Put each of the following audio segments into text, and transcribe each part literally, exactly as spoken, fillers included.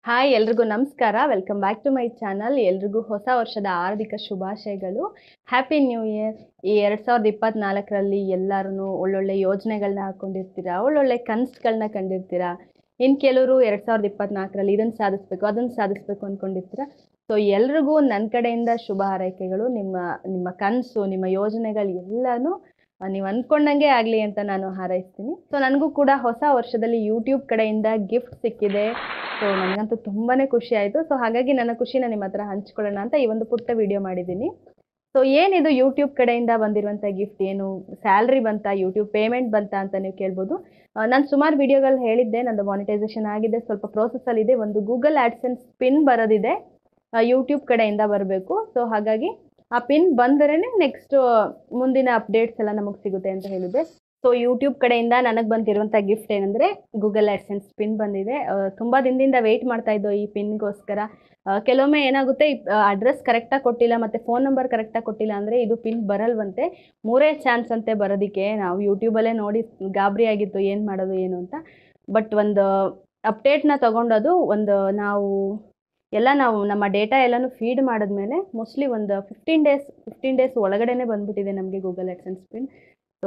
Hi ಎಲ್ರಿಗೂ ನಮಸ್ಕಾರ. Welcome back to my channel. ಎಲ್ರಿಗೂ ಹೊಸ ವರ್ಷದ ಹಾರ್ದಿಕ ಶುಭಾಶಯಗಳು. Happy new year. ಈ ಎರಡು ಸಾವಿರದ ಇಪ್ಪತ್ನಾಲ್ಕರಲ್ಲಿ ಎಲ್ಲರೂ ಒಳ್ಳೊಳ್ಳೆ ಯೋಜನೆಗಳನ್ನ ಹಾಕೊಂಡಿರ್ತೀರಾ, ಒಳ್ಳೊಳ್ಳೆ ಕನಸುಗಳನ್ನ ಕಂಡಿರ್ತೀರಾ. ಇನ್ನು ಕೆಲವರು ಎರಡು ಸಾವಿರದ ಇಪ್ಪತ್ನಾಲ್ಕರಲ್ಲಿ ಇದನ್ನು ಸಾಧಿಸ್ಬೇಕು ಅದನ್ನು ಸಾಧಿಸ್ಬೇಕು ಅಂದ್ಕೊಂಡಿರ್ತೀರಾ. ಸೊ ಎಲ್ರಿಗೂ ನನ್ನ ಕಡೆಯಿಂದ ಶುಭ ಹಾರೈಕೆಗಳು. ನಿಮ್ಮ ನಿಮ್ಮ ಕನಸು, ನಿಮ್ಮ ಯೋಜನೆಗಳು ಎಲ್ಲನೂ ನೀವು ಅಂದ್ಕೊಂಡಂಗೆ ಆಗಲಿ ಅಂತ ನಾನು ಹಾರೈಸ್ತೀನಿ. ಸೊ ನನಗೂ ಕೂಡ ಹೊಸ ವರ್ಷದಲ್ಲಿ ಯೂಟ್ಯೂಬ್ ಕಡೆಯಿಂದ ಗಿಫ್ಟ್ ಸಿಕ್ಕಿದೆ. ಸೊ ನನಗಂತೂ ತುಂಬಾ ಖುಷಿ ಆಯಿತು. ಸೊ ಹಾಗಾಗಿ ನನ್ನ ಖುಷಿನ ನಿಮ್ಮ ಹತ್ರ ಹಂಚ್ಕೊಳ್ಳೋಣ ಅಂತ ಈ ಒಂದು ಪುಟ್ಟ ವಿಡಿಯೋ ಮಾಡಿದ್ದೀನಿ. ಸೊ ಏನಿದು ಯೂಟ್ಯೂಬ್ ಕಡೆಯಿಂದ ಬಂದಿರುವಂಥ ಗಿಫ್ಟ್, ಏನು ಸ್ಯಾಲ್ರಿ ಬಂತಾ, ಯೂಟ್ಯೂಬ್ ಪೇಮೆಂಟ್ ಬಂತಾ ಅಂತ ನೀವು ಕೇಳ್ಬೋದು. ನಾನು ಸುಮಾರು ವಿಡಿಯೋಗಳು ಹೇಳಿದ್ದೆ, ನಂದು ಮಾನಿಟೈಸೇಷನ್ ಆಗಿದೆ, ಸ್ವಲ್ಪ ಪ್ರೋಸೆಸ್ಸಲ್ಲಿದೆ. ಒಂದು ಗೂಗಲ್ ಆ್ಯಡ್ಸೆನ್ಸ್ ಪಿನ್ ಬರೋದಿದೆ, ಯೂಟ್ಯೂಬ್ ಕಡೆಯಿಂದ ಬರಬೇಕು. ಸೊ ಹಾಗಾಗಿ ಆ ಪಿನ್ ಬಂದರೇ ನೆಕ್ಸ್ಟ್ ಮುಂದಿನ ಅಪ್ಡೇಟ್ಸ್ ಎಲ್ಲ ನಮಗೆ ಸಿಗುತ್ತೆ ಅಂತ ಹೇಳಿದೆ. ಸೊ ಯೂಟ್ಯೂಬ್ ಕಡೆಯಿಂದ ನನಗೆ ಬಂದಿರುವಂಥ ಗಿಫ್ಟ್ ಏನಂದರೆ ಗೂಗಲ್ ಆ್ಯಡ್ಸೆನ್ಸ್ ಪಿನ್ ಬಂದಿದೆ. ತುಂಬ ದಿನದಿಂದ ವೆಯ್ಟ್ ಮಾಡ್ತಾ ಇದ್ದೋ ಈ ಪಿನ್ಗೋಸ್ಕರ. ಕೆಲವೊಮ್ಮೆ ಏನಾಗುತ್ತೆ, ಅಡ್ರೆಸ್ ಕರೆಕ್ಟಾಗಿ ಕೊಟ್ಟಿಲ್ಲ ಮತ್ತು ಫೋನ್ ನಂಬರ್ ಕರೆಕ್ಟಾಗಿ ಕೊಟ್ಟಿಲ್ಲ ಅಂದರೆ ಇದು ಪಿನ್ ಬರಲ್ವಂತೆ. ಮೂರೇ ಚಾನ್ಸ್ ಅಂತೆ ಬರೋದಕ್ಕೆ. ನಾವು ಯೂಟ್ಯೂಬಲ್ಲೇ ನೋಡಿ ಗಾಬರಿ ಆಗಿತ್ತು ಏನು ಮಾಡೋದು ಏನು ಅಂತ. ಬಟ್ ಒಂದು ಅಪ್ಡೇಟ್ನ ತೊಗೊಂಡೋದು ಒಂದು ನಾವು ಎಲ್ಲ ನಾವು ನಮ್ಮ ಡೇಟಾ ಎಲ್ಲನೂ ಫೀಡ್ ಮಾಡಿದ್ಮೇಲೆ ಮೋಸ್ಟ್ಲಿ ಒಂದು ಫಿಫ್ಟೀನ್ ಡೇಸ್ ಫಿಫ್ಟೀನ್ ಡೇಸ್ ಒಳಗಡೆನೇ ಬಂದುಬಿಟ್ಟಿದೆ ನಮಗೆ ಗೂಗಲ್ ಆ್ಯಡ್ಸೆನ್ಸ್ ಪಿನ್. ಸೊ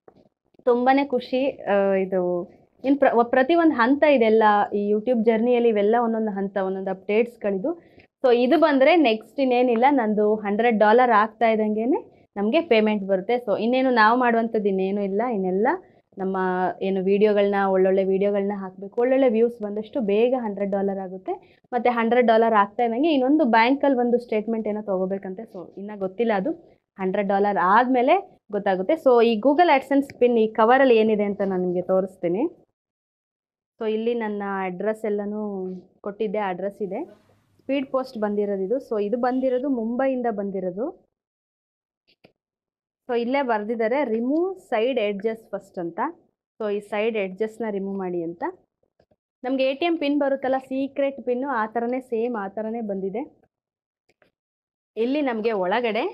ತುಂಬಾ ಖುಷಿ. ಇದು ಇನ್ನು ಪ್ರ ಪ್ರತಿಯೊಂದು ಹಂತ ಇದೆಲ್ಲ ಈ ಯೂಟ್ಯೂಬ್ ಜರ್ನಿಯಲ್ಲಿ, ಇವೆಲ್ಲ ಒಂದೊಂದು ಹಂತ, ಒಂದೊಂದು ಅಪ್ಡೇಟ್ಸ್ಗಳಿದು. ಸೊ ಇದು ಬಂದರೆ ನೆಕ್ಸ್ಟ್ ಇನ್ನೇನಿಲ್ಲ, ನಂದು ಹಂಡ್ರೆಡ್ ಡಾಲರ್ ಆಗ್ತಾ ಇದ್ದಂಗೆ ನಮಗೆ ಪೇಮೆಂಟ್ ಬರುತ್ತೆ. ಸೊ ಇನ್ನೇನು ನಾವು ಮಾಡುವಂಥದ್ದು ಇನ್ನೇನು ಇಲ್ಲ, ಇನ್ನೆಲ್ಲ ನಮ್ಮ ಏನು ವೀಡಿಯೋಗಳನ್ನ, ಒಳ್ಳೊಳ್ಳೆ ವೀಡಿಯೋಗಳನ್ನ ಹಾಕಬೇಕು. ಒಳ್ಳೊಳ್ಳೆ ವ್ಯೂಸ್ ಬಂದಷ್ಟು ಬೇಗ ಹಂಡ್ರೆಡ್ ಡಾಲರ್ ಆಗುತ್ತೆ. ಮತ್ತು ಹಂಡ್ರೆಡ್ ಡಾಲರ್ ಆಗ್ತಾ ಇದ್ದಂಗೆ ಇನ್ನೊಂದು ಬ್ಯಾಂಕಲ್ಲಿ ಒಂದು ಸ್ಟೇಟ್ಮೆಂಟ್ ಏನೋ ತೊಗೋಬೇಕಂತೆ. ಸೊ ಇನ್ನೂ ಗೊತ್ತಿಲ್ಲ, ಅದು ಹಂಡ್ರೆಡ್ ಡಾಲರ್ ಆದಮೇಲೆ ಗೊತ್ತಾಗುತ್ತೆ. ಸೊ ಈ ಗೂಗಲ್ ಆ್ಯಡ್ಸೆನ್ಸ್ ಪಿನ್ ಈ ಕವರಲ್ಲಿ ಏನಿದೆ ಅಂತ ನಾನು ನಿಮಗೆ ತೋರಿಸ್ತೀನಿ. ಸೊ ಇಲ್ಲಿ ನನ್ನ ಅಡ್ರೆಸ್ ಎಲ್ಲನೂ ಕೊಟ್ಟಿದ್ದೆ, ಅಡ್ರೆಸ್ ಇದೆ. ಸ್ಪೀಡ್ ಪೋಸ್ಟ್ ಬಂದಿರೋದು ಇದು. ಸೊ ಇದು ಬಂದಿರೋದು ಮುಂಬೈಯಿಂದ ಬಂದಿರೋದು. ಸೊ ಇಲ್ಲೇ ಬರೆದಿದ್ದಾರೆ ರಿಮೂವ್ ಸೈಡ್ ಎಡ್ಜಸ್ ಫಸ್ಟ್ ಅಂತ. ಸೊ ಈ ಸೈಡ್ ಎಡ್ಜಸ್ನ ರಿಮೂವ್ ಮಾಡಿ ಅಂತ. ನಮಗೆ ಎ ಟಿ ಎಮ್ ಪಿನ್ ಬರುತ್ತಲ್ಲ, ಸೀಕ್ರೆಟ್ ಪಿನ್ನು, ಆ ಥರನೇ ಸೇಮ್ ಆ ಥರನೇ ಬಂದಿದೆ. ಇಲ್ಲಿ ನಮಗೆ ಒಳಗಡೆ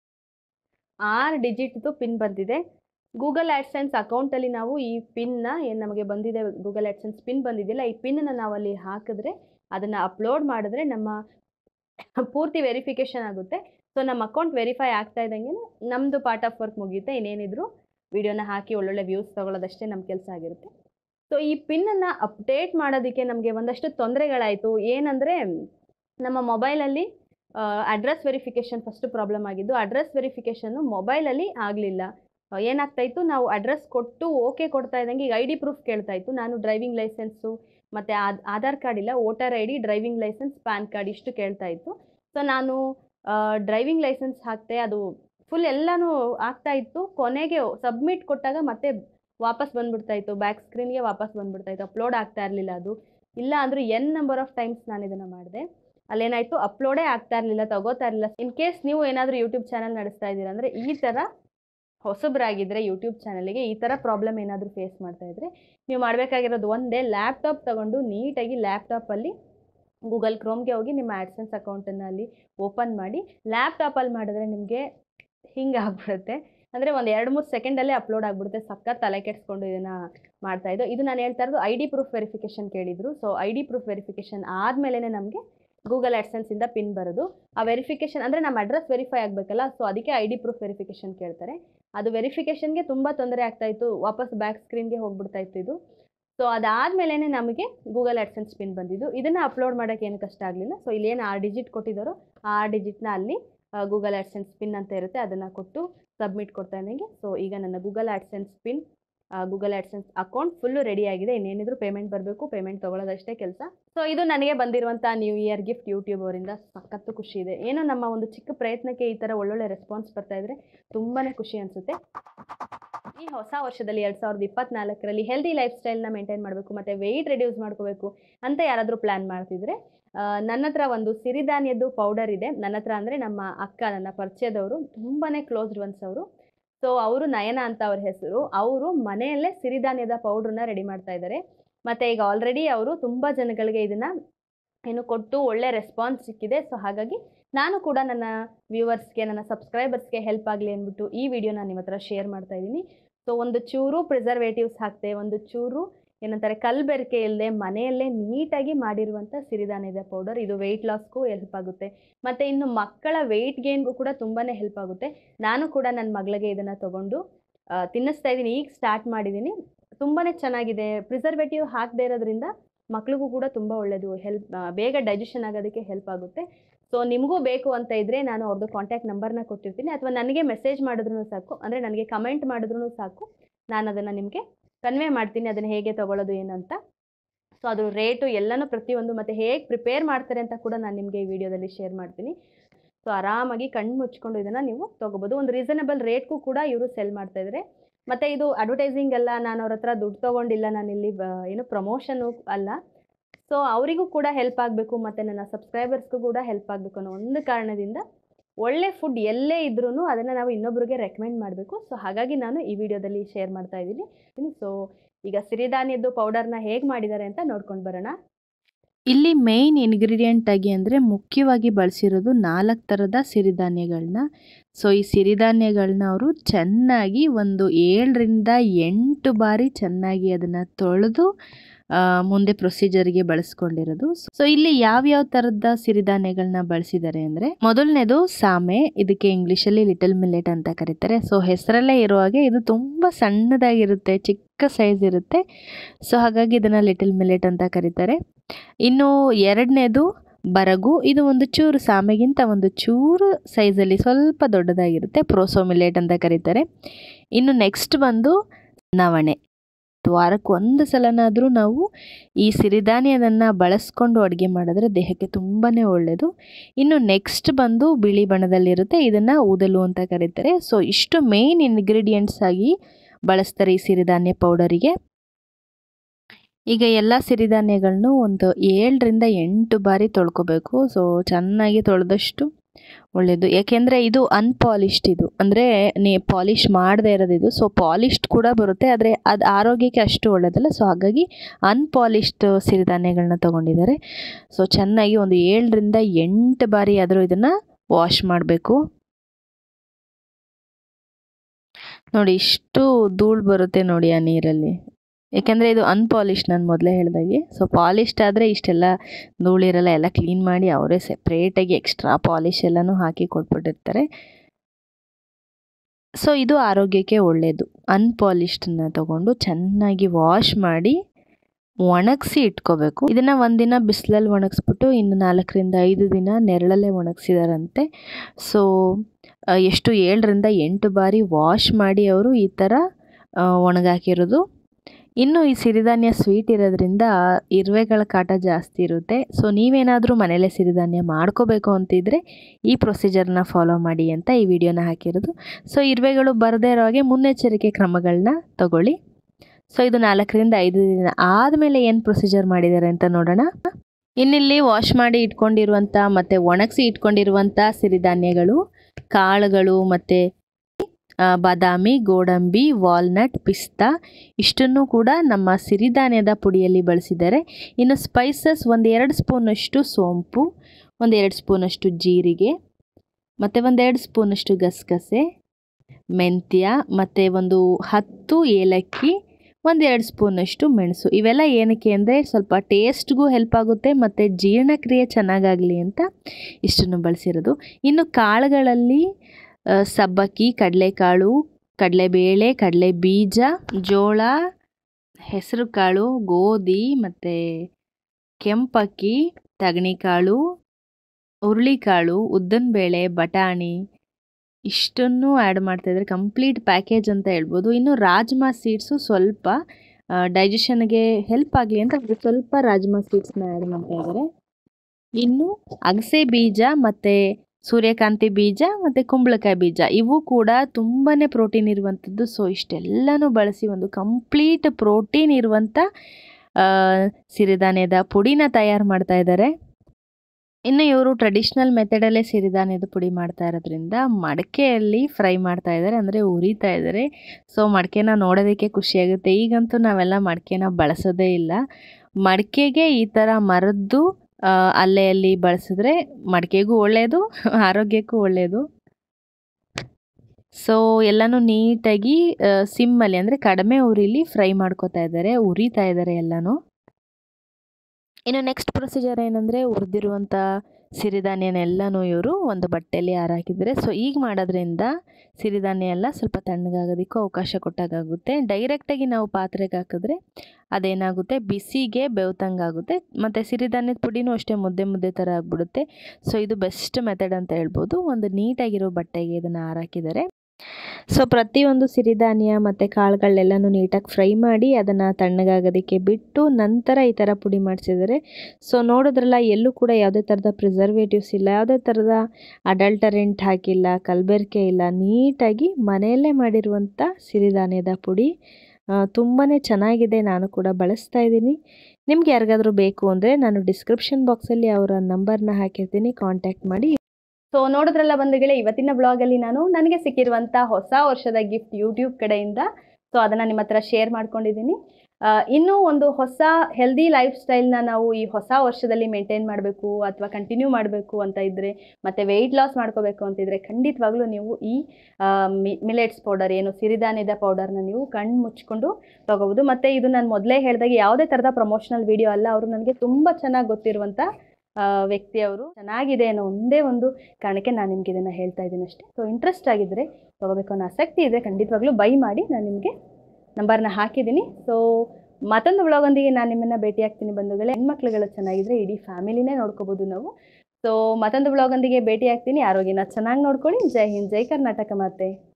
ಆರು ಡಿಜಿಟ್ದು ಪಿನ್ ಬಂದಿದೆ. ಗೂಗಲ್ ಆ್ಯಡ್ಸೆನ್ಸ್ ಅಕೌಂಟಲ್ಲಿ ನಾವು ಈ ಪಿನ್ನ ಏನು ನಮಗೆ ಬಂದಿದೆ, ಗೂಗಲ್ ಆ್ಯಡ್ಸೆನ್ಸ್ ಪಿನ್ ಬಂದಿದ್ದಿಲ್ಲ, ಈ ಪಿನ್ನನ್ನು ನಾವು ಅಲ್ಲಿ ಹಾಕಿದ್ರೆ, ಅದನ್ನು ಅಪ್ಲೋಡ್ ಮಾಡಿದ್ರೆ ನಮ್ಮ ಪೂರ್ತಿ ವೆರಿಫಿಕೇಷನ್ ಆಗುತ್ತೆ. ಸೊ ನಮ್ಮ ಅಕೌಂಟ್ ವೆರಿಫೈ ಆಗ್ತಾ ಇದ್ದಂಗೆ ನಮ್ಮದು ಪಾರ್ಟ್ ಆಫ್ ವರ್ಕ್ ಮುಗಿಯುತ್ತೆ. ಇನ್ನೇನಿದ್ರು ವಿಡಿಯೋನ ಹಾಕಿ ಒಳ್ಳೊಳ್ಳೆ ವ್ಯೂಸ್ ತೊಗೊಳ್ಳೋದಷ್ಟೇ ನಮ್ಮ ಕೆಲಸ ಆಗಿರುತ್ತೆ. ಸೊ ಈ ಪಿನ್ನನ್ನು ಅಪ್ಡೇಟ್ ಮಾಡೋದಕ್ಕೆ ನಮಗೆ ಒಂದಷ್ಟು ತೊಂದರೆಗಳಾಯಿತು. ಏನಂದರೆ, ನಮ್ಮ ಮೊಬೈಲಲ್ಲಿ ಅಡ್ರೆಸ್ ವೆರಿಫಿಕೇಷನ್ ಫಸ್ಟ್ ಪ್ರಾಬ್ಲಮ್ ಆಗಿದ್ದು. ಅಡ್ರೆಸ್ ವೆರಿಫಿಕೇಷನ್ನು ಮೊಬೈಲಲ್ಲಿ ಆಗಲಿಲ್ಲ. ಏನಾಗ್ತಾಯಿತ್ತು, ನಾವು ಅಡ್ರೆಸ್ ಕೊಟ್ಟು ಓಕೆ ಕೊಡ್ತಾ ಇದ್ದಂಗೆ ಈಗ ಐ ಡಿ ಪ್ರೂಫ್ ಕೇಳ್ತಾಯಿತ್ತು. ನಾನು ಡ್ರೈವಿಂಗ್ ಲೈಸೆನ್ಸು ಮತ್ತು ಆಧಾರ್ ಕಾರ್ಡ್ ಇಲ್ಲ, voter I D, driving licence, PAN card ಇಷ್ಟು ಕೇಳ್ತಾಯಿತ್ತು. ಸೊ ನಾನು ಡ್ರೈವಿಂಗ್ ಲೈಸೆನ್ಸ್ ಹಾಕ್ತೆ, ಅದು ಫುಲ್ ಎಲ್ಲನೂ ಆಗ್ತಾಯಿತ್ತು. ಕೊನೆಗೆ ಸಬ್ಮಿಟ್ ಕೊಟ್ಟಾಗ ಮತ್ತೆ ವಾಪಸ್ ಬಂದುಬಿಡ್ತಾಯಿತ್ತು, ಬ್ಯಾಕ್ ಸ್ಕ್ರೀನ್ಗೆ ವಾಪಸ್ ಬಂದುಬಿಡ್ತಾಯಿತ್ತು, ಅಪ್ಲೋಡ್ ಆಗ್ತಾ ಇರಲಿಲ್ಲ ಅದು. ಇಲ್ಲ ಅಂದರೂ ಎನ್ ನಂಬರ್ ಆಫ್ ಟೈಮ್ಸ್ ನಾನು ಇದನ್ನು ಮಾಡಿದೆ, ಅಲ್ಲೇನಾಯಿತು, ಅಪ್ಲೋಡೇ ಆಗ್ತಾ ಇರಲಿಲ್ಲ, ತಗೋತಾ ಇರಲಿಲ್ಲ. ಇನ್ ಕೇಸ್ ನೀವು ಏನಾದರೂ ಯೂಟ್ಯೂಬ್ ಚಾನಲ್ ನಡೆಸ್ತಾ ಇದ್ದೀರಾ ಅಂದರೆ, ಈ ಥರ ಹೊಸಬರಾಗಿದ್ದರೆ ಯೂಟ್ಯೂಬ್ ಚಾನಲಿಗೆ ಈ ಥರ ಪ್ರಾಬ್ಲಮ್ ಏನಾದರೂ ಫೇಸ್ ಮಾಡ್ತಾಯಿದ್ರೆ, ನೀವು ಮಾಡಬೇಕಾಗಿರೋದು ಒಂದೇ, ಲ್ಯಾಪ್ಟಾಪ್ ತೊಗೊಂಡು ನೀಟಾಗಿ ಲ್ಯಾಪ್ಟಾಪಲ್ಲಿ ಗೂಗಲ್ ಕ್ರೋಮ್ಗೆ ಹೋಗಿ ನಿಮ್ಮ ಆ್ಯಡ್ಸೆನ್ಸ್ ಅಕೌಂಟನ್ನು ಅಲ್ಲಿ ಓಪನ್ ಮಾಡಿ, ಲ್ಯಾಪ್ಟಾಪಲ್ಲಿ ಮಾಡಿದ್ರೆ ನಿಮಗೆ ಹಿಂಗೆ ಆಗ್ಬಿಡುತ್ತೆ. ಅಂದರೆ ಒಂದು ಎರಡು ಮೂರು ಸೆಕೆಂಡಲ್ಲೇ ಅಪ್ಲೋಡ್ ಆಗಿಬಿಡುತ್ತೆ. ಸಕ್ಕ ತಲೆ ಕೆಡಿಸ್ಕೊಂಡು ಇದನ್ನು ಮಾಡ್ತಾಯಿದ್ದು. ಇದು ನಾನು ಹೇಳ್ತಾ ಇರೋದು ಐ ಡಿ ಪ್ರೂಫ್ ವೆರಿಫಿಕೇಷನ್ ಕೇಳಿದರು. So I D proof verification ಆದಮೇಲೆ ನಮಗೆ ಗೂಗಲ್ ಆ್ಯಡ್ಸೆನ್ಸಿಂದ ಪಿನ್ ಬರೋದು. ಆ ವೆರಿಫಿಕೇಷನ್ ಅಂದರೆ ನಮ್ಮ ಅಡ್ರೆಸ್ ವೆರಿಫೈ ಆಗಬೇಕಲ್ಲ, ಸೊ ಅದಕ್ಕೆ ಐ ಡಿ ಪ್ರೂಫ್ ವೆರಿಫಿಕೇಷನ್ ಕೇಳ್ತಾರೆ. ಅದು ವೆರಿಫಿಕೇಷನ್ಗೆ ತುಂಬ ತೊಂದರೆ ಆಗ್ತಾಯಿತ್ತು, ವಾಪಸ್ ಬ್ಯಾಕ್ ಸ್ಕ್ರೀನ್ಗೆ ಹೋಗ್ಬಿಡ್ತಾಯಿತ್ತು ಇದು. ಸೊ ಅದಾದಮೇಲೆ ನಮಗೆ ಗೂಗಲ್ ಆ್ಯಡ್ಸೆನ್ಸ್ ಪಿನ್ ಬಂದಿದ್ದು. ಇದನ್ನು ಅಪ್ಲೋಡ್ ಮಾಡೋಕ್ಕೆ ಏನು ಕಷ್ಟ ಆಗಲಿಲ್ಲ. ಸೊ ಇಲ್ಲೇನು ಆರು ಡಿಜಿಟ್ ಕೊಟ್ಟಿದ್ದಾರೋ ಆ ಆರು ಡಿಜಿಟ್ನ ಅಲ್ಲಿ ಗೂಗಲ್ ಆ್ಯಡ್ಸೆನ್ಸ್ ಪಿನ್ ಅಂತ ಇರುತ್ತೆ, ಅದನ್ನು ಕೊಟ್ಟು ಸಬ್ಮಿಟ್ ಕೊಡ್ತಾ ಇದ್ದಂಗೆ. ಸೊ ಈಗ ನನ್ನ Google AdSense pin, Google AdSense account full ready ಆಗಿದೆ. ಇನ್ನೇನಿದ್ರು ಪೇಮೆಂಟ್ ಬರಬೇಕು, ಪೇಮೆಂಟ್ ತೊಗೊಳ್ಳೋದಷ್ಟೇ ಕೆಲಸ. ಸೊ ಇದು ನನಗೆ ಬಂದಿರುವಂಥ ನ್ಯೂ ಇಯರ್ ಗಿಫ್ಟ್ ಯೂಟ್ಯೂಬ್ ಅವರಿಂದ. ಸಖತ್ತು ಖುಷಿ ಇದೆ. ಏನೋ ನಮ್ಮ ಒಂದು ಚಿಕ್ಕ ಪ್ರಯತ್ನಕ್ಕೆ ಈ ಥರ ಒಳ್ಳೊಳ್ಳೆ ರೆಸ್ಪಾನ್ಸ್ ಬರ್ತಾಯಿದ್ರೆ ತುಂಬಾ ಖುಷಿ ಅನಿಸುತ್ತೆ. ಈ ಹೊಸ ವರ್ಷದಲ್ಲಿ ಎರಡು ಸಾವಿರದ ಇಪ್ಪತ್ನಾಲ್ಕರಲ್ಲಿ ಹೆಲ್ದಿ ಲೈಫ್ ಸ್ಟೈಲ್ನ ಮೇಂಟೈನ್ ಮಾಡಬೇಕು ಮತ್ತು ವೆಯ್ಟ್ ರೆಡ್ಯೂಸ್ ಮಾಡ್ಕೋಬೇಕು ಅಂತ ಯಾರಾದರೂ ಪ್ಲ್ಯಾನ್ ಮಾಡ್ತಿದ್ರೆ, ನನ್ನ ಹತ್ರ ಒಂದು ಸಿರಿಧಾನ್ಯದ್ದು ಪೌಡರ್ ಇದೆ. ನನ್ನ ಹತ್ರ ಅಂದರೆ ನಮ್ಮ ಅಕ್ಕ, ನನ್ನ ಪರಿಚಯದವರು, ತುಂಬಾ ಕ್ಲೋಸ್ಡ್ ಒನ್ಸ್ ಅವರು. ಸೊ ಅವರು ನಯನ ಅಂತ ಅವ್ರ ಹೆಸರು. ಅವರು ಮನೆಯಲ್ಲೇ ಸಿರಿಧಾನ್ಯದ ಪೌಡ್ರನ್ನ ರೆಡಿ ಮಾಡ್ತಾ ಇದ್ದಾರೆ. ಮತ್ತು ಈಗ ಆಲ್ರೆಡಿ ಅವರು ತುಂಬ ಜನಗಳಿಗೆ ಇದನ್ನು ಏನು ಕೊಟ್ಟು ಒಳ್ಳೆ ರೆಸ್ಪಾನ್ಸ್ ಸಿಕ್ಕಿದೆ. ಸೊ ಹಾಗಾಗಿ ನಾನು ಕೂಡ ನನ್ನ ವ್ಯೂವರ್ಸ್ಗೆ, ನನ್ನ ಸಬ್ಸ್ಕ್ರೈಬರ್ಸ್ಗೆ ಹೆಲ್ಪ್ ಆಗಲಿ ಅಂದ್ಬಿಟ್ಟು ಈ ವಿಡಿಯೋನ ನಿಮ್ಮ ಹತ್ರ ಶೇರ್ ಮಾಡ್ತಾ ಇದ್ದೀನಿ. ಸೊ ಒಂದು ಚೂರು ಪ್ರಿಸರ್ವೇಟಿವ್ಸ್ ಹಾಕ್ತೆ, ಒಂದು ಚೂರು ಏನಂತಾರೆ ಕಲ್ಬೆರಕೆ ಇಲ್ಲದೆ ಮನೆಯಲ್ಲೇ ನೀಟಾಗಿ ಮಾಡಿರುವಂಥ ಸಿರಿಧಾನ್ಯದ ಪೌಡರ್. ಇದು ವೆಯ್ಟ್ ಲಾಸ್ಗೂ ಹೆಲ್ಪ್ ಆಗುತ್ತೆ, ಮತ್ತು ಇನ್ನು ಮಕ್ಕಳ ವೆಯ್ಟ್ ಗೇನ್ಗೂ ಕೂಡ ತುಂಬಾ ಹೆಲ್ಪ್ ಆಗುತ್ತೆ. ನಾನು ಕೂಡ ನನ್ನ ಮಗಳಿಗೆ ಇದನ್ನು ತೊಗೊಂಡು ತಿನ್ನಿಸ್ತಾ ಇದ್ದೀನಿ, ಈಗ ಸ್ಟಾರ್ಟ್ ಮಾಡಿದ್ದೀನಿ. ತುಂಬಾ ಚೆನ್ನಾಗಿದೆ. ಪ್ರಿಸರ್ವೇಟಿವ್ ಹಾಕದೇ ಇರೋದ್ರಿಂದ ಮಕ್ಳಿಗೂ ಕೂಡ ತುಂಬ ಒಳ್ಳೆಯದು, ಹೆಲ್ಪ್ ಬೇಗ ಡೈಜೆಷನ್ ಆಗೋದಕ್ಕೆ ಹೆಲ್ಪ್ ಆಗುತ್ತೆ. ಸೊ ನಿಮಗೂ ಬೇಕು ಅಂತ ಇದ್ದರೆ ನಾನು ಅವ್ರದ್ದು ಕಾಂಟ್ಯಾಕ್ಟ್ ನಂಬರ್ನ ಕೊಟ್ಟಿರ್ತೀನಿ, ಅಥವಾ ನನಗೆ ಮೆಸೇಜ್ ಮಾಡಿದ್ರೂ ಸಾಕು, ಅಂದರೆ ನನಗೆ ಕಮೆಂಟ್ ಮಾಡಿದ್ರೂ ಸಾಕು, ನಾನು ಅದನ್ನು ನಿಮಗೆ ಕನ್ವೆ ಮಾಡ್ತೀನಿ ಅದನ್ನು ಹೇಗೆ ತೊಗೊಳ್ಳೋದು ಏನಂತ. ಸೊ ಅದ್ರ ರೇಟು ಎಲ್ಲನೂ ಪ್ರತಿಯೊಂದು ಮತ್ತು ಹೇಗೆ ಪ್ರಿಪೇರ್ ಮಾಡ್ತಾರೆ ಅಂತ ಕೂಡ ನಾನು ನಿಮಗೆ ಈ ವಿಡಿಯೋದಲ್ಲಿ ಶೇರ್ ಮಾಡ್ತೀನಿ. ಸೊ ಆರಾಮಾಗಿ ಕಣ್ಣು ಮುಚ್ಕೊಂಡು ಇದನ್ನು ನೀವು ತೊಗೋಬೋದು. ಒಂದು ರೀಸನಬಲ್ ರೇಟ್ಗೂ ಕೂಡ ಇವರು ಸೆಲ್ ಮಾಡ್ತಾಯಿದ್ದಾರೆ. ಮತ್ತು ಇದು ಅಡ್ವರ್ಟೈಸಿಂಗ್ ಅಲ್ಲ, ನಾನು ಅವ್ರ ಹತ್ರ ದುಡ್ಡು ತೊಗೊಂಡಿಲ್ಲ, ನಾನಿಲ್ಲಿ ಬ ಏನು ಪ್ರಮೋಷನು ಅಲ್ಲ. ಸೊ ಅವರಿಗೂ ಕೂಡ ಹೆಲ್ಪ್ ಆಗಬೇಕು ಮತ್ತು ನನ್ನ ಸಬ್ಸ್ಕ್ರೈಬರ್ಸ್ಗೂ ಕೂಡ ಹೆಲ್ಪ್ ಆಗಬೇಕು ಅನ್ನೋ ಒಂದು ಕಾರಣದಿಂದ ಒಳ್ಳೆ ಫುಡ್ ಎಲ್ಲೇ ಇದ್ರೂ ಅದನ್ನು ನಾವು ಇನ್ನೊಬ್ರಿಗೆ ರೆಕಮೆಂಡ್ ಮಾಡಬೇಕು. ಸೊ ಹಾಗಾಗಿ ನಾನು ಈ ವಿಡಿಯೋದಲ್ಲಿ ಶೇರ್ ಮಾಡ್ತಾ ಇದ್ದೀನಿ. ಸೊ ಈಗ ಸಿರಿಧಾನ್ಯದ್ದು ಪೌಡರ್ನ ಹೇಗೆ ಮಾಡಿದ್ದಾರೆ ಅಂತ ನೋಡ್ಕೊಂಡು ಬರೋಣ. ಇಲ್ಲಿ ಮೇಯ್ನ್ ಇಂಗ್ರೀಡಿಯೆಂಟ್ ಆಗಿ ಅಂದರೆ ಮುಖ್ಯವಾಗಿ ಬಳಸಿರೋದು ನಾಲ್ಕು ಥರದ ಸಿರಿಧಾನ್ಯಗಳನ್ನ. ಸೊ ಈ ಸಿರಿಧಾನ್ಯಗಳನ್ನ ಅವರು ಚೆನ್ನಾಗಿ ಒಂದು ಏಳರಿಂದ ಎಂಟು ಬಾರಿ ಚೆನ್ನಾಗಿ ಅದನ್ನು ತೊಳೆದು ಮುಂದೆ ಪ್ರೊಸೀಜರ್ಗೆ ಬಳಸ್ಕೊಂಡಿರೋದು. ಸೊ ಇಲ್ಲಿ ಯಾವ್ಯಾವ ಥರದ ಸಿರಿಧಾನ್ಯಗಳನ್ನ ಬಳಸಿದ್ದಾರೆ ಅಂದರೆ, ಮೊದಲನೇದು ಸಾಮೆ, ಇದಕ್ಕೆ ಇಂಗ್ಲೀಷಲ್ಲಿ ಲಿಟಲ್ ಮಿಲ್ಲೆಟ್ ಅಂತ ಕರೀತಾರೆ. ಸೊ ಹೆಸರಲ್ಲೇ ಇರೋ ಹಾಗೆ ಇದು ತುಂಬ ಸಣ್ಣದಾಗಿರುತ್ತೆ, ಚಿಕ್ಕ ಸೈಜ್ ಇರುತ್ತೆ. ಸೊ ಹಾಗಾಗಿ ಇದನ್ನು ಲಿಟಲ್ ಮಿಲ್ಲೆಟ್ ಅಂತ ಕರೀತಾರೆ. ಇನ್ನು ಎರಡನೇದು ಬರಗು, ಇದು ಒಂದು ಚೂರು ಸಾಮೆಗಿಂತ ಒಂದು ಚೂರು ಸೈಜಲ್ಲಿ ಸ್ವಲ್ಪ ದೊಡ್ಡದಾಗಿರುತ್ತೆ, ಪ್ರೋಸೋ ಮಿಲ್ಲೆಟ್ ಅಂತ ಕರೀತಾರೆ. ಇನ್ನು ನೆಕ್ಸ್ಟ್ ಬಂದು ನವಣೆ. ವಾರಕ್ಕೆ ಒಂದು ಸಲನಾದರೂ ನಾವು ಈ ಸಿರಿಧಾನ್ಯವನ್ನು ಬಳಸ್ಕೊಂಡು ಅಡುಗೆ ಮಾಡಿದ್ರೆ ದೇಹಕ್ಕೆ ತುಂಬಾ ಒಳ್ಳೆಯದು. ಇನ್ನು ನೆಕ್ಸ್ಟ್ ಬಂದು ಬಿಳಿ ಬಣ್ಣದಲ್ಲಿರುತ್ತೆ, ಇದನ್ನು ಊದಲು ಅಂತ ಕರೀತಾರೆ. ಸೊ ಇಷ್ಟು ಮೇಯ್ನ್ ಇಂಗ್ರೀಡಿಯೆಂಟ್ಸ್ ಆಗಿ ಬಳಸ್ತಾರೆ ಈ ಸಿರಿಧಾನ್ಯ ಪೌಡರಿಗೆ. ಈಗ ಎಲ್ಲ ಸಿರಿಧಾನ್ಯಗಳನ್ನು ಒಂದು ಏಳರಿಂದ ಎಂಟು ಬಾರಿ ತೊಳ್ಕೊಬೇಕು. ಸೊ ಚೆನ್ನಾಗಿ ತೊಳೆದಷ್ಟು ಒಳ್ಳೆಯದು, ಯಾಕೆಂದರೆ ಇದು ಅನ್ಪಾಲಿಶ್ಡ್, ಇದು ಅಂದರೆ ನೀ ಪಾಲಿಷ್ ಮಾಡದೇ ಇರೋದು ಇದು. ಸೊ ಪಾಲಿಶ್ಡ್ ಕೂಡ ಬರುತ್ತೆ, ಆದರೆ ಅದು ಆರೋಗ್ಯಕ್ಕೆ ಅಷ್ಟು ಒಳ್ಳೆಯದಲ್ಲ. ಸೊ ಹಾಗಾಗಿ ಅನ್ಪಾಲಿಶ್ಡ್ ಸಿರಿಧಾನ್ಯಗಳನ್ನ ತೊಗೊಂಡಿದ್ದಾರೆ. ಸೊ ಚೆನ್ನಾಗಿ ಒಂದು ಏಳರಿಂದ ಎಂಟು ಬಾರಿ ಆದರೂ ಇದನ್ನು ವಾಶ್ ಮಾಡಬೇಕು. ನೋಡಿ ಇಷ್ಟು ಧೂಳು ಬರುತ್ತೆ ನೋಡಿ ಆ ನೀರಲ್ಲಿ, ಯಾಕೆಂದರೆ ಇದು ಅನ್ಪಾಲಿಶ್ಡ್, ನಾನು ಮೊದಲೇ ಹೇಳಿದಾಗೆ. ಸೊ ಪಾಲಿಶ್ಡ್ ಆದರೆ ಇಷ್ಟೆಲ್ಲ ಧೂಳಿರಲ್ಲ, ಎಲ್ಲ ಕ್ಲೀನ್ ಮಾಡಿ ಅವರೇ ಸೆಪ್ರೇಟಾಗಿ ಎಕ್ಸ್ಟ್ರಾ ಪಾಲಿಶ್ ಎಲ್ಲನೂ ಹಾಕಿ ಕೊಟ್ಬಿಟ್ಟಿರ್ತಾರೆ. ಸೊ ಇದು ಆರೋಗ್ಯಕ್ಕೆ ಒಳ್ಳೆಯದು. ಅನ್ಪಾಲಿಶ್ಡನ್ನ ತೊಗೊಂಡು ಚೆನ್ನಾಗಿ ವಾಶ್ ಮಾಡಿ ಒಣಗಿಸಿ ಇಟ್ಕೋಬೇಕು. ಇದನ್ನು ಒಂದಿನ ಬಿಸಿಲಲ್ಲಿ ಒಣಗಿಸ್ಬಿಟ್ಟು ಇನ್ನು ನಾಲ್ಕರಿಂದ ಐದು ದಿನ ನೆರಳಲ್ಲೇ ಒಣಗಿಸಿದಾರಂತೆ. ಸೊ ಎಷ್ಟು ಏಳರಿಂದ ಎಂಟು ಬಾರಿ ವಾಶ್ ಮಾಡಿ ಅವರು ಈ ಥರ ಒಣಗಾಕಿರೋದು. ಇನ್ನು ಈ ಸಿರಿಧಾನ್ಯ ಸ್ವೀಟ್ ಇರೋದ್ರಿಂದ ಇರುವೆಗಳ ಕಾಟ ಜಾಸ್ತಿ ಇರುತ್ತೆ. ಸೊ ನೀವೇನಾದರೂ ಮನೇಲೇ ಸಿರಿಧಾನ್ಯ ಮಾಡ್ಕೋಬೇಕು ಅಂತಿದ್ರೆ ಈ ಪ್ರೊಸೀಜರ್ನ ಫಾಲೋ ಮಾಡಿ ಅಂತ ಈ ವಿಡಿಯೋನ ಹಾಕಿರೋದು. ಸೊ ಇರುವೆಗಳು ಬರದೇ ಇರೋ ಹಾಗೆ ಮುನ್ನೆಚ್ಚರಿಕೆ ಕ್ರಮಗಳನ್ನ ತಗೊಳ್ಳಿ. ಸೊ ಇದು ನಾಲ್ಕರಿಂದ ಐದು ದಿನ ಆದಮೇಲೆ ಏನು ಪ್ರೊಸೀಜರ್ ಮಾಡಿದ್ದಾರೆ ಅಂತ ನೋಡೋಣ. ಇನ್ನಿಲ್ಲಿ ವಾಶ್ ಮಾಡಿ ಇಟ್ಕೊಂಡಿರುವಂಥ ಮತ್ತು ಒಣಗಿಸಿ ಇಟ್ಕೊಂಡಿರುವಂಥ ಸಿರಿಧಾನ್ಯಗಳು, ಕಾಳುಗಳು ಮತ್ತು ಬಾದಾಮಿ, ಗೋಡಂಬಿ, ವಾಲ್ನಟ್, ಪಿಸ್ತಾ ಇಷ್ಟನ್ನು ಕೂಡ ನಮ್ಮ ಸಿರಿಧಾನ್ಯದ ಪುಡಿಯಲ್ಲಿ ಬಳಸಿದ್ದಾರೆ. ಇನ್ನು ಸ್ಪೈಸಸ್ ಒಂದೆರಡು ಸ್ಪೂನಷ್ಟು ಸೋಂಪು, ಒಂದೆರಡು ಸ್ಪೂನಷ್ಟು ಜೀರಿಗೆ, ಮತ್ತು ಒಂದೆರಡು ಸ್ಪೂನಷ್ಟು ಗಸಗಸೆ, ಮೆಂತ್ಯ, ಮತ್ತು ಒಂದು ಹತ್ತು ಏಲಕ್ಕಿ, ಒಂದೆರಡು ಸ್ಪೂನಷ್ಟು ಮೆಣಸು. ಇವೆಲ್ಲ ಏನಕ್ಕೆ ಅಂದರೆ ಸ್ವಲ್ಪ ಟೇಸ್ಟ್ಗೂ ಹೆಲ್ಪ್ ಆಗುತ್ತೆ ಮತ್ತು ಜೀರ್ಣಕ್ರಿಯೆ ಚೆನ್ನಾಗಾಗಲಿ ಅಂತ ಇಷ್ಟನ್ನು ಬಳಸಿರೋದು. ಇನ್ನು ಕಾಳುಗಳಲ್ಲಿ ಸಬ್ಬಕ್ಕಿ, ಕಡಲೆಕಾಳು, ಕಡಲೆಬೇಳೆ, ಕಡಲೆ ಬೀಜ, ಜೋಳ, ಹೆಸರು ಕಾಳು, ಗೋಧಿ, ಮತ್ತು ಕೆಂಪಕ್ಕಿ, ತಗಣಿಕಾಳು, ಹುರುಳಿಕಾಳು, ಉದ್ದಿನಬೇಳೆ, ಬಟಾಣಿ ಇಷ್ಟನ್ನು ಆ್ಯಡ್ ಮಾಡ್ತಾಯಿದ್ದಾರೆ. ಕಂಪ್ಲೀಟ್ ಪ್ಯಾಕೇಜ್ ಅಂತ ಹೇಳ್ಬೋದು. ಇನ್ನು ರಾಜ್ಮಾ ಸೀಡ್ಸು ಸ್ವಲ್ಪ ಡೈಜೆಷನ್ಗೆ ಹೆಲ್ಪ್ ಆಗಲಿ ಅಂತ ಸ್ವಲ್ಪ ರಾಜ್ಮಾ ಸೀಡ್ಸ್ನ ಆ್ಯಡ್ ಮಾಡ್ತಾಯಿದ್ದಾರೆ. ಇನ್ನು ಅಗಸೆ ಬೀಜ ಮತ್ತು ಸೂರ್ಯಕಾಂತಿ ಬೀಜ ಮತ್ತು ಕುಂಬಳಕಾಯಿ ಬೀಜ ಇವು ಕೂಡ ತುಂಬಾ ಪ್ರೋಟೀನ್ ಇರುವಂಥದ್ದು. ಸೊ ಇಷ್ಟೆಲ್ಲನೂ ಬಳಸಿ ಒಂದು ಕಂಪ್ಲೀಟ್ ಪ್ರೋಟೀನ್ ಇರುವಂಥ ಸಿರಿಧಾನ್ಯದ ಪುಡಿನ ತಯಾರು ಮಾಡ್ತಾ ಇದ್ದಾರೆ. ಇನ್ನು ಇವರು ಟ್ರೆಡಿಷ್ನಲ್ ಮೆಥಡಲ್ಲೇ ಸಿರಿಧಾನ್ಯದ ಪುಡಿ ಮಾಡ್ತಾ ಇರೋದ್ರಿಂದ ಮಡಕೆಯಲ್ಲಿ ಫ್ರೈ ಮಾಡ್ತಾ ಇದ್ದಾರೆ, ಅಂದರೆ ಉರಿತಾ ಇದ್ದಾರೆ. ಸೊ ಮಡಕೆನ ನೋಡೋದಕ್ಕೆ ಖುಷಿಯಾಗುತ್ತೆ. ಈಗಂತೂ ನಾವೆಲ್ಲ ಮಡಕೆನ ಬಳಸೋದೇ ಇಲ್ಲ. ಮಡಕೆಗೆ ಈ ಥರ ಮರದ್ದು ಅಲ್ಲೇ ಅಲ್ಲಿ ಬಳಸಿದ್ರೆ ಮಡಕೆಗೂ ಒಳ್ಳೆಯದು, ಆರೋಗ್ಯಕ್ಕೂ ಒಳ್ಳೆಯದು. ಸೊ ಎಲ್ಲನೂ ನೀಟಾಗಿ ಸಿಮ್ಮಲ್ಲಿ ಅಂದರೆ ಕಡಿಮೆ ಉರಿಲಿ ಫ್ರೈ ಮಾಡ್ಕೊತಾ ಇದ್ದಾರೆ, ಉರಿತಾ ಇದ್ದಾರೆ ಎಲ್ಲನೂ. ಇನ್ನು ನೆಕ್ಸ್ಟ್ ಪ್ರೊಸೀಜರ್ ಏನಂದರೆ ಹುರಿದಿರುವಂಥ ಸಿರಿಧಾನ್ಯನೆಲ್ಲನೂ ಇವರು ಒಂದು ಬಟ್ಟೆಯಲ್ಲಿ ಹಾರಾಕಿದ್ದಾರೆ. ಸೊ ಈಗ ಮಾಡೋದ್ರಿಂದ ಸಿರಿಧಾನ್ಯ ಎಲ್ಲ ಸ್ವಲ್ಪ ತಣ್ಣಗಾಗೋದಕ್ಕೂ ಅವಕಾಶ ಕೊಟ್ಟಾಗುತ್ತೆ. ಡೈರೆಕ್ಟಾಗಿ ನಾವು ಪಾತ್ರೆಗೆ ಹಾಕಿದ್ರೆ ಅದೇನಾಗುತ್ತೆ, ಬಿಸಿಗೆ ಬೆವ್ತಂಗಾಗುತ್ತೆ, ಮತ್ತು ಸಿರಿಧಾನ್ಯದ ಪುಡಿನೂ ಅಷ್ಟೇ ಮುದ್ದೆ ಮುದ್ದೆ ಥರ ಆಗಿಬಿಡುತ್ತೆ. ಸೊ ಇದು ಬೆಸ್ಟ್ ಮೆಥಡ್ ಅಂತ ಹೇಳ್ಬೋದು. ಒಂದು ನೀಟಾಗಿರೋ ಬಟ್ಟೆಗೆ ಇದನ್ನು ಹಾರಾಕಿದ್ದಾರೆ. ಸೊ ಪ್ರತಿಯೊಂದು ಸಿರಿಧಾನ್ಯ ಮತ್ತು ಕಾಳುಗಳನ್ನೆಲ್ಲನೂ ನೀಟಾಗಿ ಫ್ರೈ ಮಾಡಿ ಅದನ್ನು ತಣ್ಣಗಾಗೋದಕ್ಕೆ ಬಿಟ್ಟು ನಂತರ ಈ ಥರ ಪುಡಿ ಮಾಡಿಸಿದ್ದಾರೆ. ಸೊ ನೋಡಿದ್ರಲ್ಲ, ಎಲ್ಲೂ ಕೂಡ ಯಾವುದೇ ಥರದ ಪ್ರಿಸರ್ವೇಟಿವ್ಸ್ ಇಲ್ಲ, ಯಾವುದೇ ಥರದ ಅಡಲ್ಟರೆಂಟ್ ಹಾಕಿಲ್ಲ, ಕಲಬೆರಕೆ ಇಲ್ಲ, ನೀಟಾಗಿ ಮನೆಯಲ್ಲೇ ಮಾಡಿರುವಂಥ ಸಿರಿಧಾನ್ಯದ ಪುಡಿ. ತುಂಬಾ ಚೆನ್ನಾಗಿದೆ, ನಾನು ಕೂಡ ಬಳಸ್ತಾ ಇದ್ದೀನಿ. ನಿಮ್ಗೆ ಯಾರಿಗಾದರೂ ಬೇಕು ಅಂದರೆ ನಾನು ಡಿಸ್ಕ್ರಿಪ್ಷನ್ ಬಾಕ್ಸಲ್ಲಿ ಅವರ ನಂಬರ್ನ ಹಾಕಿರ್ತೀನಿ, ಕಾಂಟ್ಯಾಕ್ಟ್ ಮಾಡಿ. ಸೊ ನೋಡಿದ್ರಲ್ಲ ಬಂಧುಗಳೇ, ಇವತ್ತಿನ ಬ್ಲಾಗಲ್ಲಿ ನಾನು ನನಗೆ ಸಿಕ್ಕಿರುವಂಥ ಹೊಸ ವರ್ಷದ ಗಿಫ್ಟ್ ಯೂಟ್ಯೂಬ್ ಕಡೆಯಿಂದ, ಸೊ ಅದನ್ನು ನಿಮ್ಮ ಹತ್ರ ಶೇರ್ ಮಾಡ್ಕೊಂಡಿದ್ದೀನಿ. ಇನ್ನೂ ಒಂದು ಹೊಸ ಹೆಲ್ದಿ ಲೈಫ್ ಸ್ಟೈಲ್ನ ನಾವು ಈ ಹೊಸ ವರ್ಷದಲ್ಲಿ ಮೇಂಟೈನ್ ಮಾಡಬೇಕು ಅಥವಾ ಕಂಟಿನ್ಯೂ ಮಾಡಬೇಕು ಅಂತ ಇದ್ದರೆ, ಮತ್ತು ವೆಯ್ಟ್ ಲಾಸ್ ಮಾಡ್ಕೋಬೇಕು ಅಂತಿದ್ರೆ, ಖಂಡಿತವಾಗ್ಲೂ ನೀವು ಈ ಮಿಲೆಟ್ಸ್ ಪೌಡರ್ ಏನು ಸಿರಿಧಾನ್ಯದ ಪೌಡರ್ನ ನೀವು ಕಣ್ಣು ಮುಚ್ಕೊಂಡು ತೊಗೋಬೋದು. ಮತ್ತು ಇದು ನಾನು ಮೊದಲೇ ಹೇಳಿದಾಗ ಯಾವುದೇ ಥರದ ಪ್ರಮೋಷನಲ್ ವಿಡಿಯೋ ಅಲ್ಲ, ಅವರು ನನಗೆ ತುಂಬ ಚೆನ್ನಾಗಿ ಗೊತ್ತಿರುವಂಥ ವ್ಯಕ್ತಿಯವರು. ಚೆನ್ನಾಗಿದೆ ಅನ್ನೋ ಒಂದೇ ಒಂದು ಕಾರಣಕ್ಕೆ ನಾನು ನಿಮ್ಗೆ ಇದನ್ನು ಹೇಳ್ತಾ ಇದ್ದೀನಿ ಅಷ್ಟೇ. ಸೊ ಇಂಟ್ರೆಸ್ಟ್ ಆಗಿದ್ದರೆ, ತೊಗೋಬೇಕು ಅನ್ನೋ ಆಸಕ್ತಿ ಇದ್ದರೆ ಖಂಡಿತವಾಗ್ಲೂ ಬೈ ಮಾಡಿ, ನಾನು ನಿಮಗೆ ನಂಬರ್ನ ಹಾಕಿದ್ದೀನಿ. ಸೊ ಮತ್ತೊಂದು ವ್ಲಾಗೊಂದಿಗೆ ನಾನು ನಿಮ್ಮನ್ನು ಭೇಟಿ ಆಗ್ತೀನಿ ಬಂಧುಗಳೇ. ಹೆಣ್ಮಕ್ಳುಗಳು ಚೆನ್ನಾಗಿದ್ದರೆ ಇಡೀ ಫ್ಯಾಮಿಲಿನೇ ನೋಡ್ಕೋಬೋದು ನಾವು. ಸೊ ಮತ್ತೊಂದು ವ್ಲಾಗೊಂದಿಗೆ ಭೇಟಿ ಆಗ್ತೀನಿ. ಆರೋಗ್ಯನ ಚೆನ್ನಾಗಿ ನೋಡ್ಕೊಳ್ಳಿ. ಜೈ ಹಿಂದ್, ಜೈ ಕರ್ನಾಟಕ ಮಾತೆ.